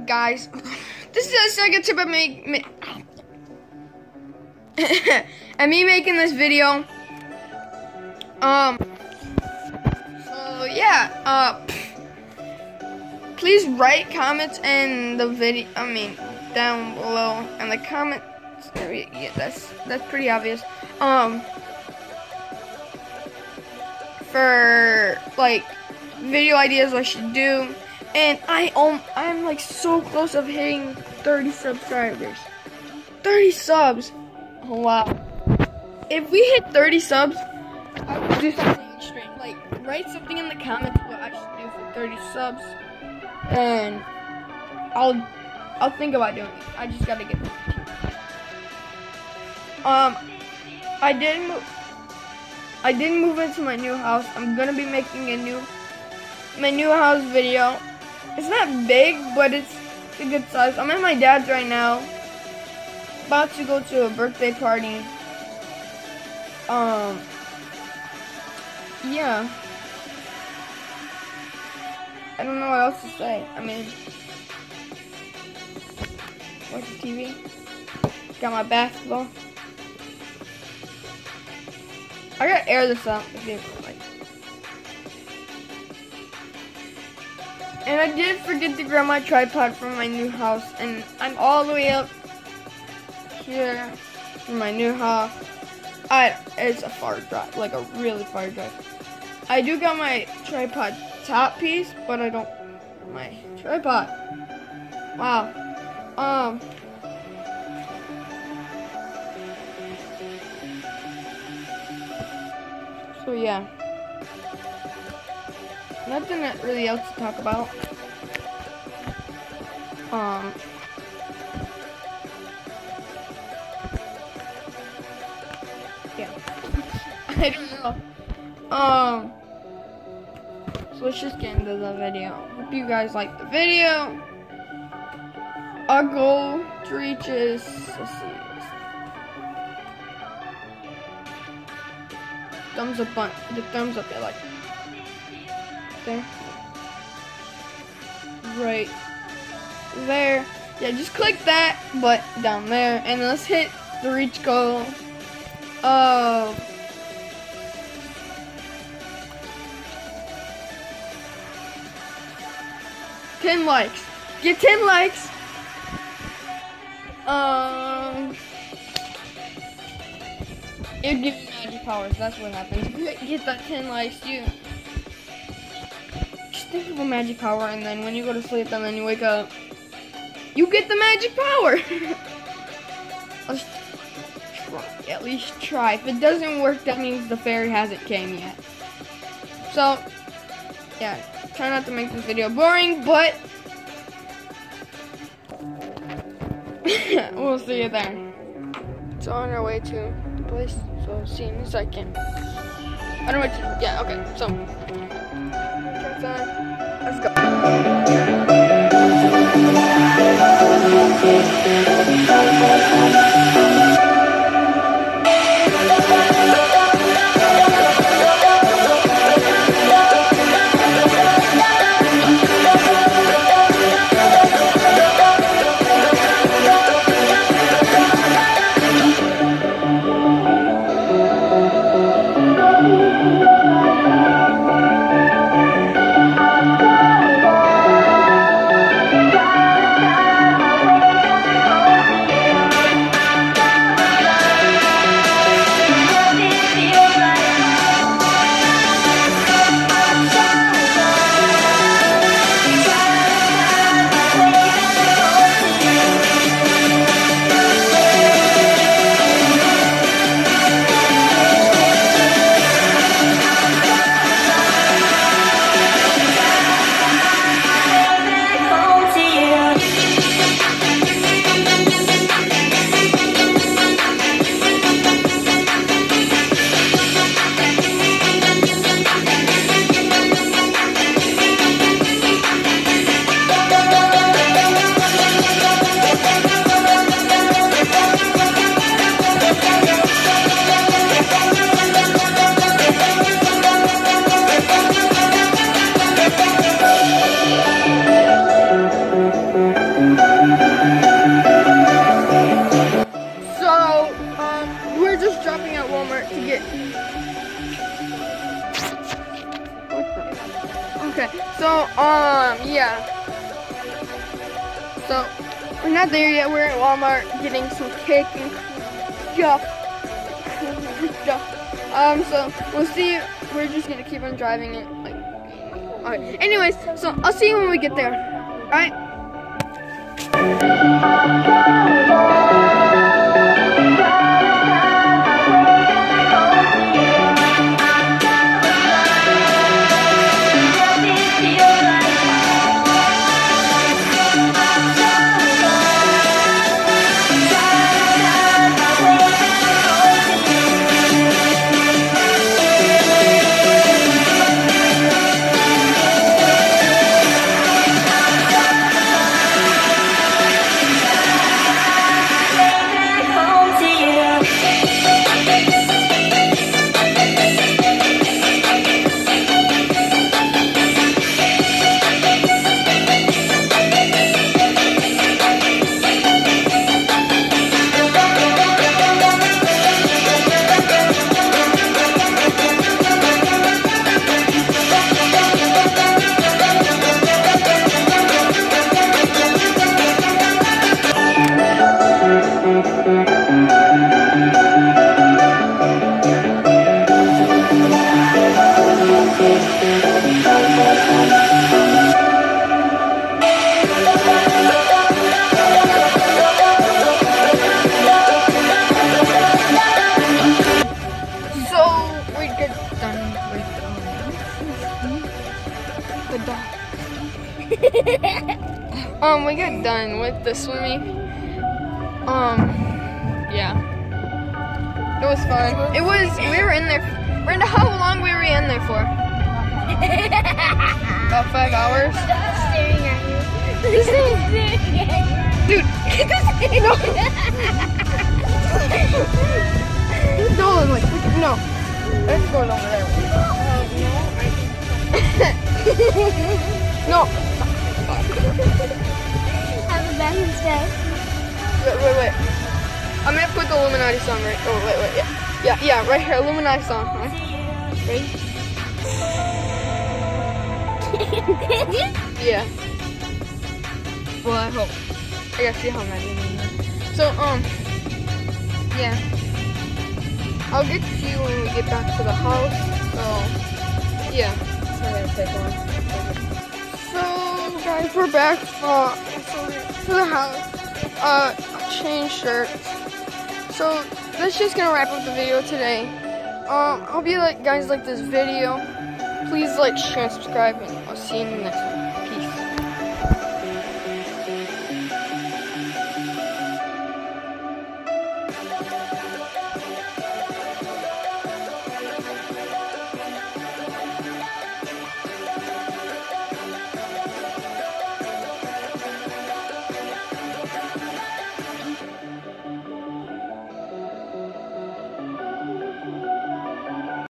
guys, this is the second tip of and me making this video. So yeah, please write comments in the video. Down below in the comments. Yeah, that's pretty obvious. For like video ideas I should do, and I'm like so close of hitting 30 subscribers. 30 subs. Oh, wow. If we hit 30 subs, I will do something extreme. Like write something in the comments what I should do for 30 subs, and I'll think about doing it. I just gotta get the I didn't move into my new house. I'm gonna be making my new house video. It's not big, but it's a good size. I'm at my dad's right now. About to go to a birthday party. Yeah. I don't know what else to say. Watch the TV. Got my basketball. I gotta air this out. And I did forget to grab my tripod from my new house, and I'm all the way up here in my new house. It's a far drive, like a really far drive. I do got my tripod top piece, but I don't my tripod. Wow. So yeah, nothing really else to talk about. Yeah, I don't know. So let's just get into the video. Hope you guys like the video. Our goal to reach is, let's see, thumbs up on the thumbs up. I like there, right there. Yeah, just click that, but down there, and let's hit the reach goal of 10 likes. Get 10 likes. It'll give you magic powers. That's what happens. If you get that 10 likes, you just think of a magic power, and then when you go to sleep and then you wake up, you get the magic power. At least try. If it doesn't work, that means the fairy hasn't came yet. So, yeah, try not to make this video boring, but we'll see you there. It's on our way to the place, so see you in a second. I don't know what to, yeah, okay, so, let's go. Okay, so, yeah. So, we're not there yet. We're at Walmart getting some cake and stuff. So, we'll see. We're just gonna keep on driving it. Like, alright. Anyways, so I'll see you when we get there. Alright? We got done with the swimming. Yeah. It was fun. We were in there. Brenda, how long were we in there for? About 5 hours? Stop staring at you. Dude, get this no. No, like, no. Let's go over there. No. Have a Valentine's Day. Wait. I'm gonna put the Illuminati song right. Oh, wait. Yeah, right here. Illuminati song. Right? Ready? Yeah. Well, I hope. I gotta see how many. So, yeah. I'll get to you when we get back to the house. So, yeah. It's not gonna take long. So, guys, we're back to the house. Change shirts. So, that's just gonna wrap up the video today. Hope you guys like this video. Please like, share, and subscribe, and I'll see you in the next one.